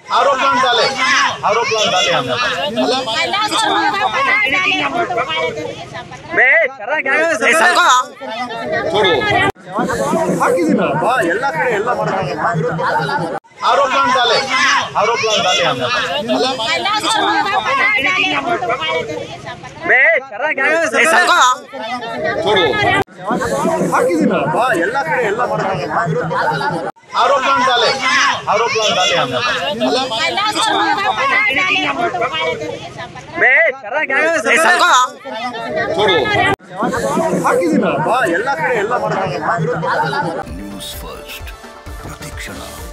आरोप डाले हमें ಎಲ್ಲ ಕಡೆ ಎಲ್ಲ ಆರೋಪ डाले हमें ಎಲ್ಲ ಕಡೆ ಎಲ್ಲ ಆರೋಪ डाले हमें ಎಲ್ಲ ಕಡೆ ಎಲ್ಲ ನ್ಯೂಸ್ ಫಸ್ಟ್ ಪ್ರತಿಕ್ಷಣ